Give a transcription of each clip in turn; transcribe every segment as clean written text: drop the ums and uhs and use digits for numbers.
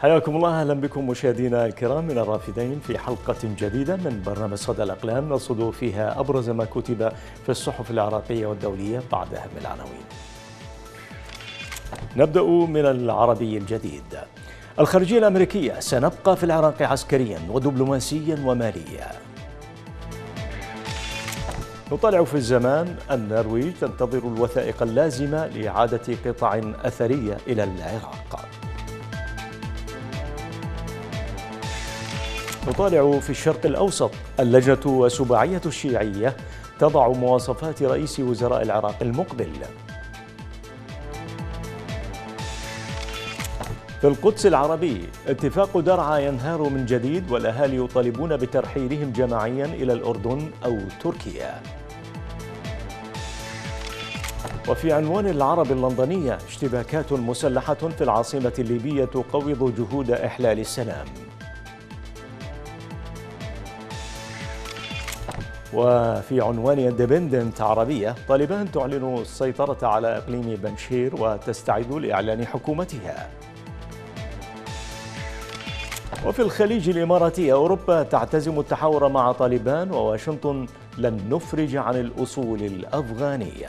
حياكم الله، أهلا بكم مشاهدينا الكرام من الرافدين في حلقة جديدة من برنامج صدى الأقلام نرصد فيها أبرز ما كتب في الصحف العراقية والدولية بعد أهم العناوين. نبدأ من العربي الجديد. الخارجية الأمريكية: سنبقى في العراق عسكريا ودبلوماسيا وماليا. نطالع في الزمان: النرويج تنتظر الوثائق اللازمة لإعادة قطع أثرية إلى العراق. نطالع في الشرق الأوسط: اللجنة والسباعية الشيعية تضع مواصفات رئيس وزراء العراق المقبل. في القدس العربي: اتفاق درعا ينهار من جديد والأهالي يطالبون بترحيلهم جماعيا إلى الأردن أو تركيا. وفي عنوان العرب اللندنية: اشتباكات مسلحة في العاصمة الليبية تقوض جهود إحلال السلام. وفي عنوان اندبندنت عربية: طالبان تعلن السيطرة على إقليم بنشير وتستعد لإعلان حكومتها. وفي الخليج الإماراتي: أوروبا تعتزم التحاور مع طالبان وواشنطن لن نفرج عن الأصول الأفغانية.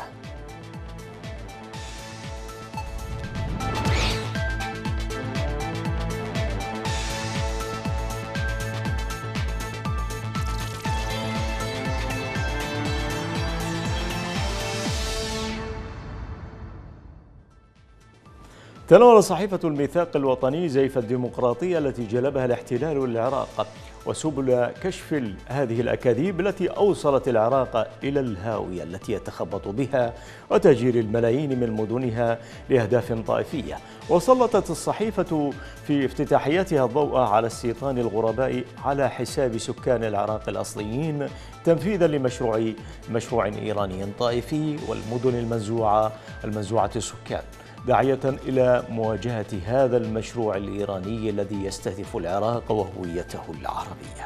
تناول صحيفة الميثاق الوطني زيف الديمقراطية التي جلبها الاحتلال للعراق وسبل كشف هذه الأكاذيب التي أوصلت العراق إلى الهاوية التي يتخبط بها وتهجير الملايين من مدنها لأهداف طائفية. وسلطت الصحيفة في افتتاحياتها الضوء على استيطان الغرباء على حساب سكان العراق الأصليين تنفيذا لمشروع إيراني طائفي والمدن المنزوعة السكان، داعية إلى مواجهة هذا المشروع الإيراني الذي يستهدف العراق وهويته العربية.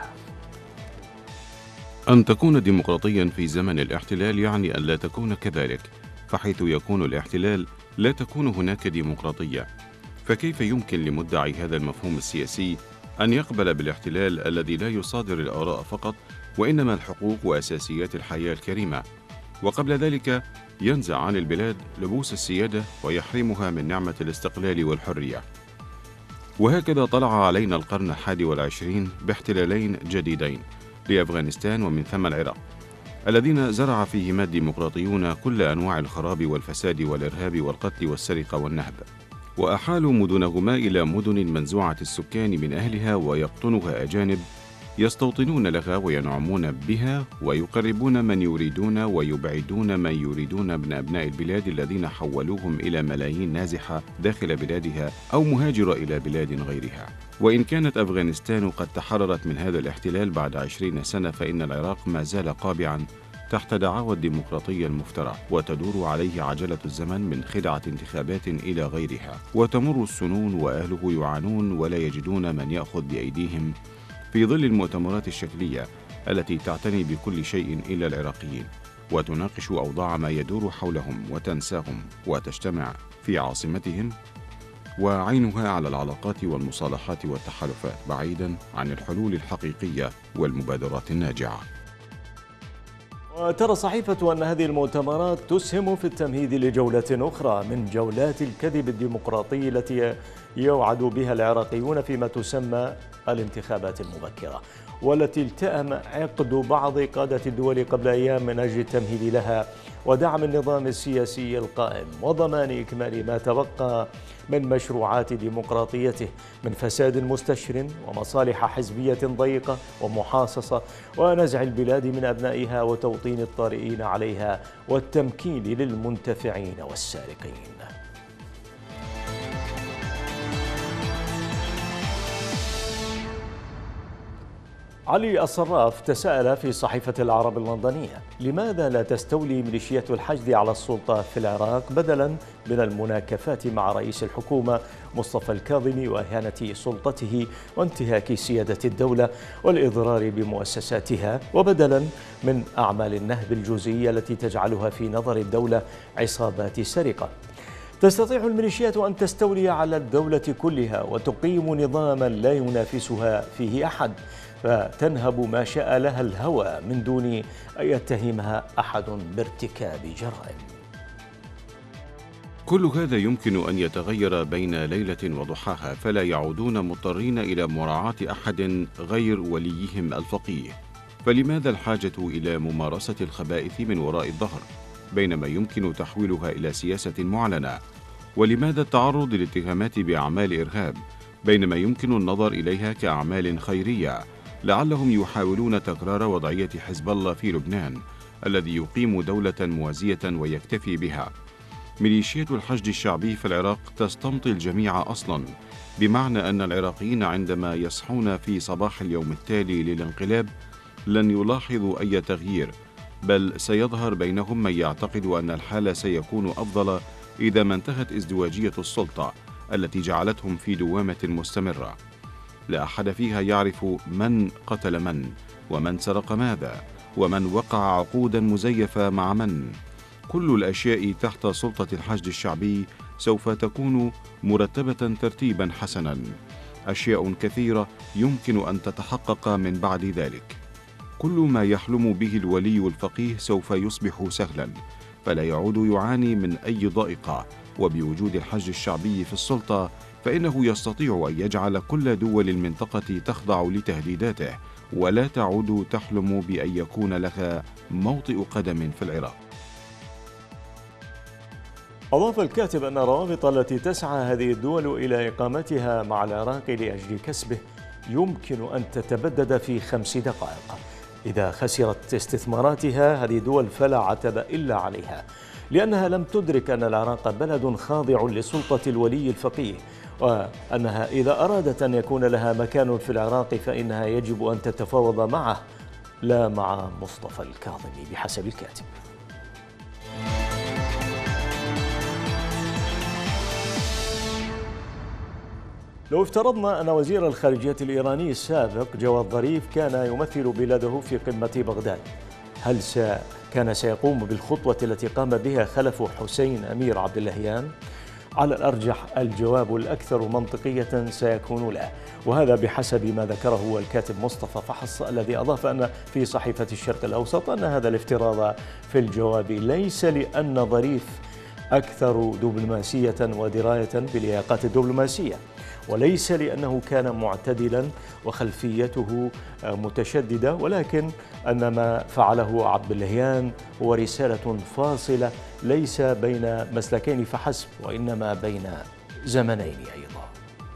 أن تكون ديمقراطيا في زمن الاحتلال يعني أن لا تكون كذلك، فحيث يكون الاحتلال لا تكون هناك ديمقراطية. فكيف يمكن لمدعي هذا المفهوم السياسي أن يقبل بالاحتلال الذي لا يصادر الآراء فقط وإنما الحقوق وأساسيات الحياة الكريمة، وقبل ذلك ينزع عن البلاد لبوس السيادة ويحرمها من نعمة الاستقلال والحرية؟ وهكذا طلع علينا القرن 21 باحتلالين جديدين لأفغانستان ومن ثم العراق، الذين زرع فيهما الديمقراطيون كل أنواع الخراب والفساد والإرهاب والقتل والسرقة والنهب، وأحالوا مدنهما إلى مدن منزوعة السكان من أهلها ويقطنها أجانب يستوطنون لها وينعمون بها ويقربون من يريدون ويبعدون من يريدون من أبناء البلاد الذين حولوهم إلى ملايين نازحة داخل بلادها أو مهاجرة إلى بلاد غيرها. وإن كانت أفغانستان قد تحررت من هذا الاحتلال بعد 20 سنة، فإن العراق ما زال قابعا تحت دعاوى الديمقراطية المفترى، وتدور عليه عجلة الزمن من خدعة انتخابات إلى غيرها، وتمر السنون وأهله يعانون ولا يجدون من يأخذ بأيديهم في ظل المؤتمرات الشكلية التي تعتني بكل شيء إلا العراقيين وتناقش أوضاع ما يدور حولهم وتنساهم وتجتمع في عاصمتهم، وعينها على العلاقات والمصالحات والتحالفات بعيدا عن الحلول الحقيقية والمبادرات الناجعة. وترى الصحيفة أن هذه المؤتمرات تسهم في التمهيد لجولة أخرى من جولات الكذب الديمقراطي التي يوعد بها العراقيون فيما تسمى الانتخابات المبكرة، والتي التأم عقد بعض قادة الدول قبل أيام من أجل التمهيد لها ودعم النظام السياسي القائم وضمان إكمال ما تبقى من مشروعات ديمقراطيته من فساد مستشر ومصالح حزبية ضيقة ومحاصصة ونزع البلاد من أبنائها وتوطين الطارئين عليها والتمكين للمنتفعين والسارقين. علي الصراف تساءل في صحيفة العرب اللندنية: لماذا لا تستولي ميليشيات الحشد على السلطة في العراق بدلا من المناكفات مع رئيس الحكومة مصطفى الكاظمي وإهانة سلطته وانتهاك سيادة الدولة والإضرار بمؤسساتها، وبدلا من أعمال النهب الجزئية التي تجعلها في نظر الدولة عصابات سرقة؟ تستطيع الميليشيات أن تستولي على الدولة كلها وتقيم نظاما لا ينافسها فيه أحد، فتنهب ما شاء لها الهوى من دون أن يتهمها أحد بارتكاب جرائم. كل هذا يمكن أن يتغير بين ليلة وضحاها، فلا يعودون مضطرين إلى مراعاة أحد غير وليهم الفقيه. فلماذا الحاجة إلى ممارسة الخبائث من وراء الظهر بينما يمكن تحويلها إلى سياسة معلنة؟ ولماذا التعرض للاتهامات بأعمال إرهاب بينما يمكن النظر إليها كأعمال خيرية؟ لعلهم يحاولون تكرار وضعية حزب الله في لبنان الذي يقيم دولة موازية ويكتفي بها. ميليشيات الحشد الشعبي في العراق تستمطي الجميع أصلاً، بمعنى أن العراقيين عندما يصحون في صباح اليوم التالي للانقلاب لن يلاحظوا أي تغيير، بل سيظهر بينهم من يعتقد أن الحال سيكون أفضل إذا ما انتهت ازدواجية السلطة التي جعلتهم في دوامة مستمرة لا أحد فيها يعرف من قتل من، ومن سرق ماذا، ومن وقع عقودا مزيفة مع من. كل الأشياء تحت سلطة الحشد الشعبي سوف تكون مرتبة ترتيبا حسنا. أشياء كثيرة يمكن أن تتحقق من بعد ذلك. كل ما يحلم به الولي الفقيه سوف يصبح سهلا، فلا يعود يعاني من أي ضائقة. وبوجود الحشد الشعبي في السلطة فإنه يستطيع أن يجعل كل دول المنطقة تخضع لتهديداته، ولا تعود تحلم بأن يكون لها موطئ قدم في العراق. أضاف الكاتب أن الروابط التي تسعى هذه الدول إلى إقامتها مع العراق لأجل كسبه يمكن أن تتبدد في 5 دقائق. إذا خسرت استثماراتها هذه الدول فلا عتب إلا عليها، لأنها لم تدرك أن العراق بلد خاضع لسلطة الولي الفقيه، وأنها إذا أرادت أن يكون لها مكان في العراق فإنها يجب أن تتفاوض معه لا مع مصطفى الكاظمي بحسب الكاتب. لو افترضنا أن وزير الخارجية الإيراني السابق جواد ظريف كان يمثل بلاده في قمة بغداد، هل كان سيقوم بالخطوة التي قام بها خلف حسين أمير عبد اللهيان؟ على الأرجح الجواب الأكثر منطقية سيكون لا، وهذا بحسب ما ذكره الكاتب مصطفى فحص، الذي أضاف أن في صحيفة الشرق الأوسط أن هذا الافتراض في الجواب ليس لأن ظريف أكثر دبلوماسية ودراية باللياقات الدبلوماسية، وليس لأنه كان معتدلا وخلفيته متشددة، ولكن أن ما فعله عبد اللهيان هو رسالة فاصلة ليس بين مسلكين فحسب، وإنما بين زمنين أيضا.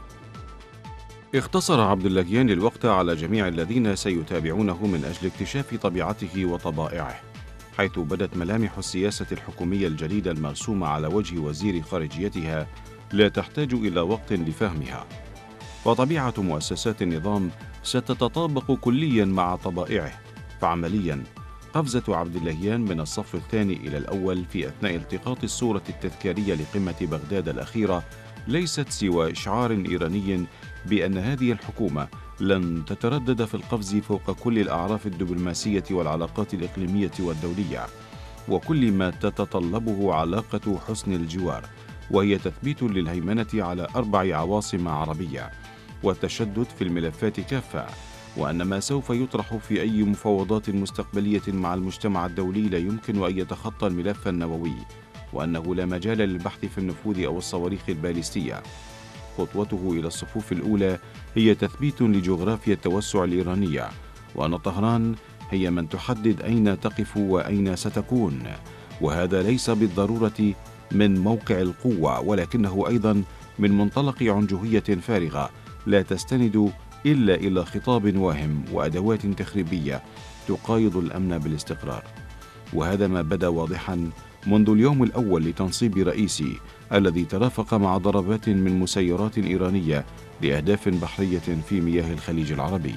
اختصر عبد اللهيان الوقت على جميع الذين سيتابعونه من أجل اكتشاف طبيعته وطبائعه، حيث بدت ملامح السياسة الحكومية الجديدة المرسومة على وجه وزير خارجيتها لا تحتاج إلى وقت لفهمها. وطبيعة مؤسسات النظام ستتطابق كليا مع طبائعه، فعمليا قفزة عبد اللهيان من الصف الثاني إلى الأول في أثناء التقاط الصورة التذكارية لقمة بغداد الأخيرة ليست سوى إشعار إيراني بأن هذه الحكومة لن تتردد في القفز فوق كل الأعراف الدبلوماسية والعلاقات الإقليمية والدولية، وكل ما تتطلبه علاقة حسن الجوار، وهي تثبيت للهيمنة على 4 عواصم عربية والتشدد في الملفات كافة، وأن ما سوف يطرح في أي مفاوضات مستقبلية مع المجتمع الدولي لا يمكن أن يتخطى الملف النووي، وأنه لا مجال للبحث في النفوذ أو الصواريخ الباليستية. خطوته إلى الصفوف الأولى هي تثبيت لجغرافيا التوسع الإيرانية، وأن طهران هي من تحدد أين تقف وأين ستكون، وهذا ليس بالضرورة من موقع القوة، ولكنه أيضا من منطلق عنجهية فارغة لا تستند إلا إلى خطاب واهم وأدوات تخريبية تقايض الأمن بالاستقرار. وهذا ما بدا واضحا منذ اليوم الأول لتنصيب رئيسي الذي ترافق مع ضربات من مسيرات إيرانية لأهداف بحرية في مياه الخليج العربي.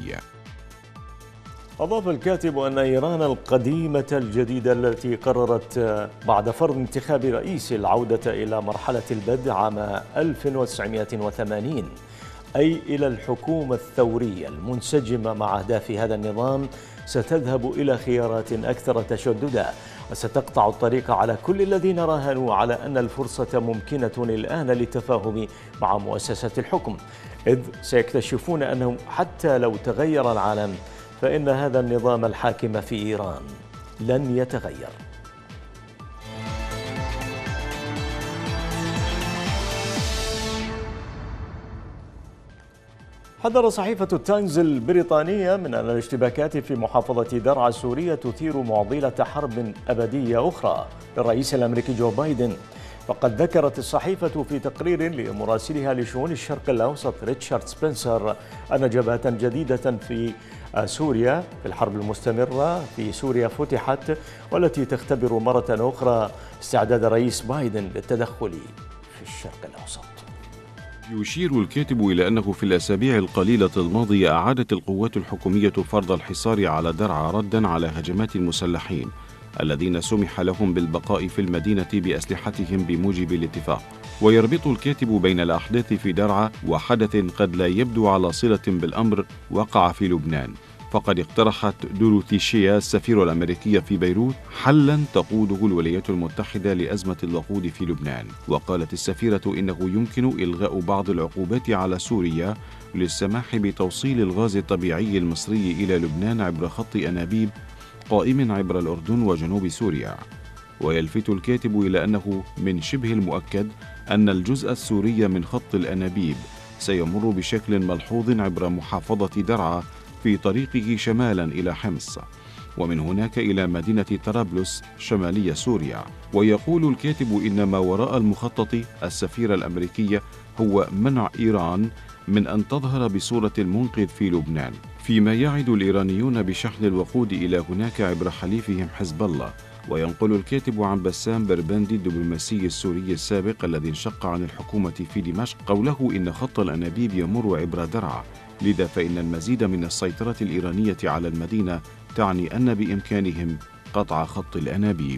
أضاف الكاتب أن إيران القديمة الجديدة التي قررت بعد فرض انتخاب رئيس العودة إلى مرحلة البدء عام 1980 أي إلى الحكومة الثورية المنسجمة مع أهداف هذا النظام، ستذهب إلى خيارات أكثر تشددا، وستقطع الطريق على كل الذين راهنوا على أن الفرصة ممكنة الآن للتفاهم مع مؤسسة الحكم، إذ سيكتشفون أنهم حتى لو تغير العالم فإن هذا النظام الحاكم في إيران لن يتغير. حذر صحيفة التايمز البريطانية من أن الاشتباكات في محافظة درعا السورية تثير معضلة حرب أبدية أخرى للرئيس الأمريكي جو بايدن. فقد ذكرت الصحيفة في تقرير لمراسلها لشؤون الشرق الأوسط ريتشارد سبنسر أن جبهة جديدة في سوريا في الحرب المستمرة في سوريا فتحت، والتي تختبر مرة أخرى استعداد الرئيس بايدن للتدخل في الشرق الأوسط. يشير الكاتب إلى أنه في الأسابيع القليلة الماضية أعادت القوات الحكومية فرض الحصار على درعا ردا على هجمات المسلحين الذين سمح لهم بالبقاء في المدينة بأسلحتهم بموجب الاتفاق. ويربط الكاتب بين الأحداث في درعا وحدث قد لا يبدو على صلة بالأمر وقع في لبنان، فقد اقترحت دوروثي شيا السفيرة الأمريكية في بيروت حلا تقوده الولايات المتحدة لأزمة الوقود في لبنان. وقالت السفيرة إنه يمكن إلغاء بعض العقوبات على سوريا للسماح بتوصيل الغاز الطبيعي المصري إلى لبنان عبر خط أنابيب قائم عبر الأردن وجنوب سوريا. ويلفت الكاتب إلى أنه من شبه المؤكد أن الجزء السوري من خط الأنابيب سيمر بشكل ملحوظ عبر محافظة درعا في طريقه شمالا إلى حمص، ومن هناك إلى مدينة طرابلس شمالي سوريا. ويقول الكاتب إن ما وراء المخطط السفيرة الأمريكية هو منع إيران من أن تظهر بصورة المنقذ في لبنان، فيما يعد الإيرانيون بشحن الوقود إلى هناك عبر حليفهم حزب الله. وينقل الكاتب عن بسام بربندي الدبلوماسي السوري السابق الذي انشق عن الحكومة في دمشق قوله إن خط الأنابيب يمر عبر درعا، لذا فإن المزيد من السيطرة الإيرانية على المدينة تعني أن بإمكانهم قطع خط الأنابيب.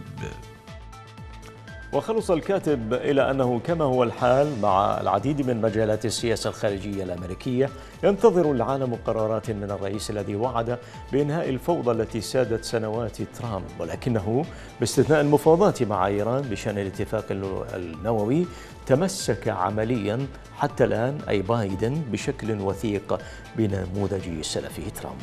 وخلص الكاتب إلى أنه كما هو الحال مع العديد من مجالات السياسة الخارجية الأمريكية، ينتظر العالم قرارات من الرئيس الذي وعد بإنهاء الفوضى التي سادت سنوات ترامب، ولكنه باستثناء المفاوضات مع إيران بشأن الاتفاق النووي تمسك عمليا حتى الآن أي بايدن بشكل وثيق بنموذج سلفه ترامب.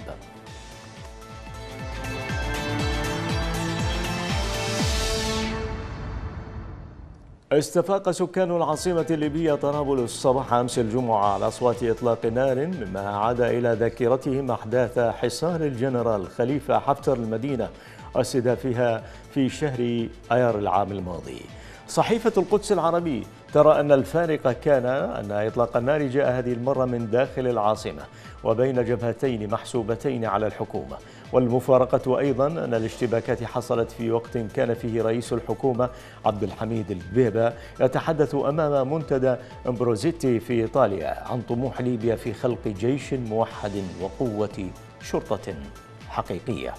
استفاق سكان العاصمة الليبية طرابلس صباح أمس الجمعة على أصوات إطلاق نار، مما عاد إلى ذاكرتهم أحداث حصار الجنرال خليفة حفتر المدينة واستهدافها في شهر أيار العام الماضي. صحيفة القدس العربي ترى أن الفارق كان أن إطلاق النار جاء هذه المرة من داخل العاصمة وبين جبهتين محسوبتين على الحكومة، والمفارقة أيضا أن الاشتباكات حصلت في وقت كان فيه رئيس الحكومة عبد الحميد الدبيبة يتحدث أمام منتدى امبروزيتي في إيطاليا عن طموح ليبيا في خلق جيش موحد وقوة شرطة حقيقية.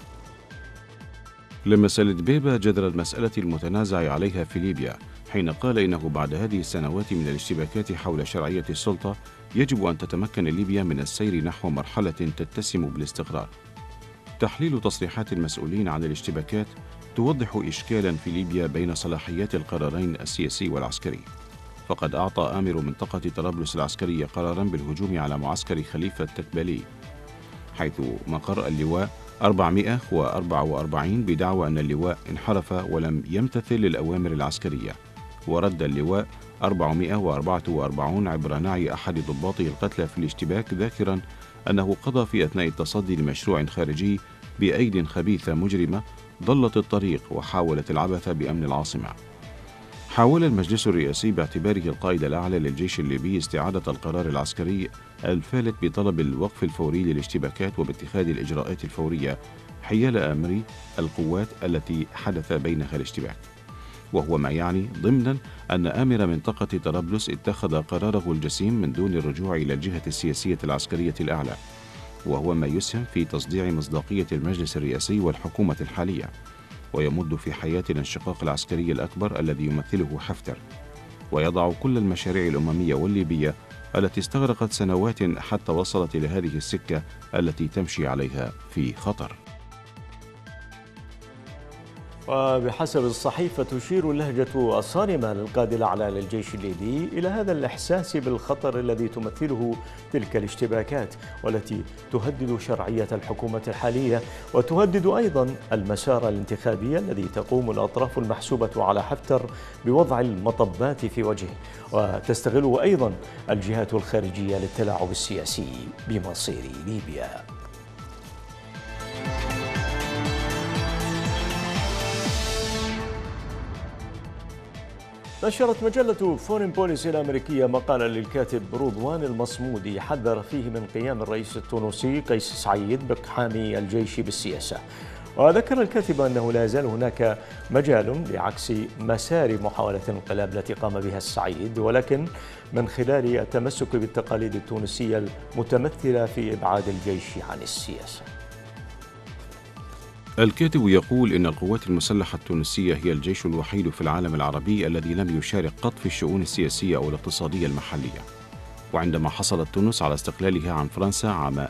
لمس الدبيبة جذر المسألة المتنازع عليها في ليبيا، حين قال إنه بعد هذه السنوات من الاشتباكات حول شرعية السلطة يجب أن تتمكن ليبيا من السير نحو مرحلة تتسم بالاستقرار. تحليل تصريحات المسؤولين عن الاشتباكات توضح إشكالا في ليبيا بين صلاحيات القرارين السياسي والعسكري. فقد أعطى آمر منطقة طرابلس العسكرية قرارا بالهجوم على معسكر خليفة التكبالي، حيث مقر اللواء 444 بدعوى أن اللواء انحرف ولم يمتثل للأوامر العسكرية، ورد اللواء 444 عبر نعي أحد ضباطه القتلى في الاشتباك، ذاكرا أنه قضى في أثناء التصدي لمشروع خارجي بأيد خبيثة مجرمة ضلت الطريق وحاولت العبث بأمن العاصمة. حاول المجلس الرئاسي باعتباره القائد الأعلى للجيش الليبي استعادة القرار العسكري الفالت بطلب الوقف الفوري للاشتباكات وباتخاذ الإجراءات الفورية حيال أمر القوات التي حدث بينها الاشتباك، وهو ما يعني ضمنا أن آمر منطقة طرابلس اتخذ قراره الجسيم من دون الرجوع إلى الجهة السياسية العسكرية الأعلى، وهو ما يسهم في تصديع مصداقية المجلس الرئاسي والحكومة الحالية، ويمد في حياة الانشقاق العسكري الأكبر الذي يمثله حفتر، ويضع كل المشاريع الأممية والليبية التي استغرقت سنوات حتى وصلت إلى هذه السكة التي تمشي عليها في خطر. وبحسب الصحيفة تشير اللهجة الصارمة للقائد الأعلى للجيش الليبي إلى هذا الإحساس بالخطر الذي تمثله تلك الاشتباكات، والتي تهدد شرعية الحكومة الحالية وتهدد أيضا المسار الانتخابي الذي تقوم الأطراف المحسوبة على حفتر بوضع المطبات في وجهه، وتستغله أيضا الجهات الخارجية للتلاعب السياسي بمصير ليبيا. نشرت مجلة فورين بوليسي الأمريكية مقالا للكاتب رضوان المصمودي حذر فيه من قيام الرئيس التونسي قيس سعيد باقحام الجيش بالسياسة. وذكر الكاتب أنه لا يزال هناك مجال لعكس مسار محاولة الانقلاب التي قام بها السعيد، ولكن من خلال التمسك بالتقاليد التونسية المتمثلة في إبعاد الجيش عن السياسة. الكاتب يقول إن القوات المسلحة التونسية هي الجيش الوحيد في العالم العربي الذي لم يشارك قط في الشؤون السياسية أو الاقتصادية المحلية. وعندما حصلت تونس على استقلالها عن فرنسا عام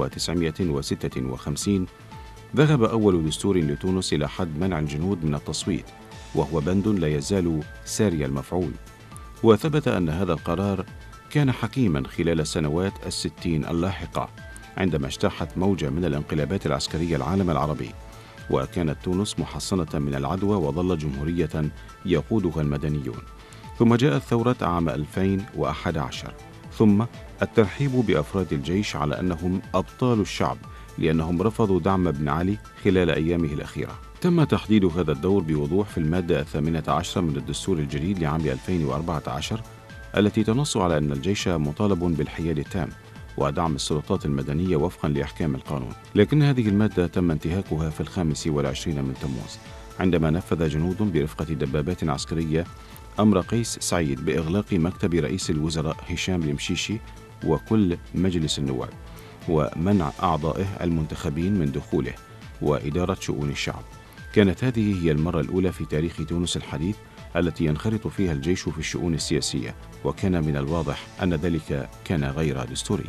1956 ذهب أول دستور لتونس إلى حد منع الجنود من التصويت، وهو بند لا يزال ساري المفعول. وثبت أن هذا القرار كان حكيما خلال سنوات الستين اللاحقة عندما اجتاحت موجة من الانقلابات العسكرية العالم العربي، وكانت تونس محصنة من العدوى وظل جمهورية يقودها المدنيون. ثم جاءت ثورة عام 2011، ثم الترحيب بأفراد الجيش على أنهم أبطال الشعب لأنهم رفضوا دعم بن علي خلال أيامه الأخيرة. تم تحديد هذا الدور بوضوح في المادة 18 من الدستور الجديد لعام 2014 التي تنص على أن الجيش مطالب بالحياد التام ودعم السلطات المدنية وفقا لأحكام القانون. لكن هذه المادة تم انتهاكها في 25 من تموز عندما نفذ جنود برفقة دبابات عسكرية أمر قيس سعيد بإغلاق مكتب رئيس الوزراء هشام المشيشي وكل مجلس النواب، ومنع أعضائه المنتخبين من دخوله وإدارة شؤون الشعب. كانت هذه هي المرة الأولى في تاريخ تونس الحديث التي ينخرط فيها الجيش في الشؤون السياسية، وكان من الواضح أن ذلك كان غير دستوري.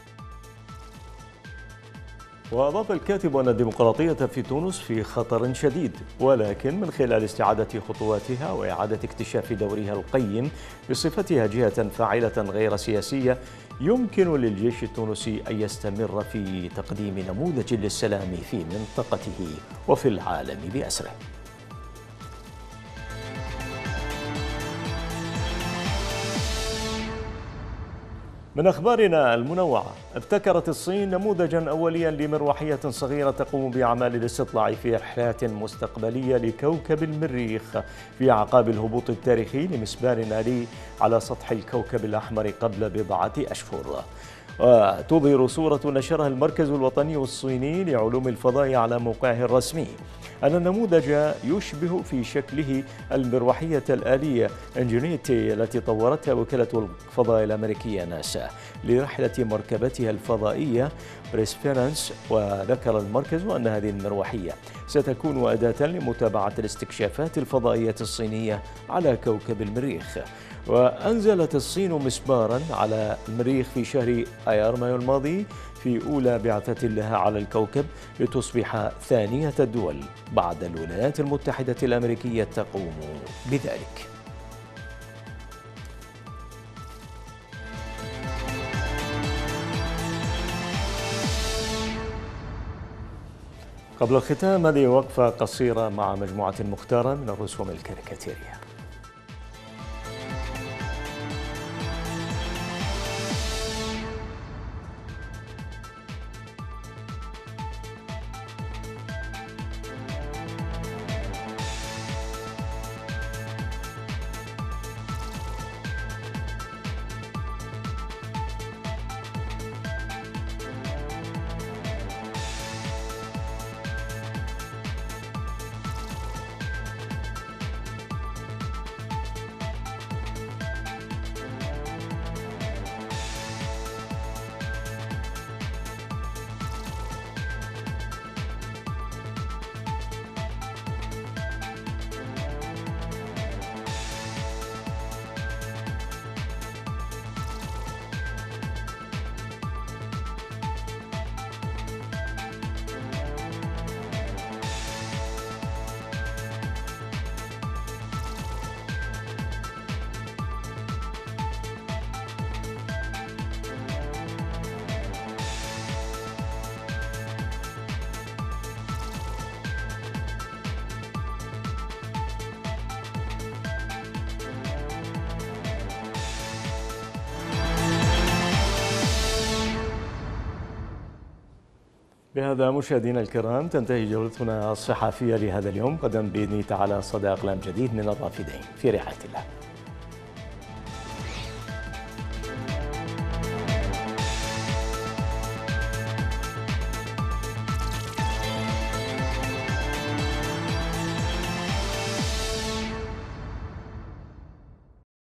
وأضاف الكاتب أن الديمقراطية في تونس في خطر شديد، ولكن من خلال استعادة خطواتها وإعادة اكتشاف دورها القيم بصفتها جهة فاعلة غير سياسية يمكن للجيش التونسي أن يستمر في تقديم نموذج للسلام في منطقته وفي العالم بأسره. من أخبارنا المنوعة، ابتكرت الصين نموذجا أوليا لمروحية صغيرة تقوم بأعمال الاستطلاع في رحلات مستقبلية لكوكب المريخ في أعقاب الهبوط التاريخي لمسبار ناري على سطح الكوكب الأحمر قبل بضعة أشهر. وتظهر صورة نشرها المركز الوطني الصيني لعلوم الفضاء على موقعه الرسمي أن النموذج يشبه في شكله المروحية الآلية انجينيتي التي طورتها وكالة الفضاء الأمريكية ناسا لرحلة مركبتها الفضائية بريسبيرانس. وذكر المركز أن هذه المروحية ستكون أداة لمتابعة الاستكشافات الفضائية الصينية على كوكب المريخ. وأنزلت الصين مسبارا على المريخ في شهر أيار مايو الماضي في أولى بعثة لها على الكوكب لتصبح ثانية الدول بعد الولايات المتحدة الأمريكية تقوم بذلك. قبل الختام هذه وقفة قصيرة مع مجموعة مختارة من الرسوم الكاريكاتيرية. بهذا مشاهدينا الكرام تنتهي جولتنا الصحفية لهذا اليوم، غدا بإذن تعالى صدى أقلام جديد من الرافدين، في رعاية الله.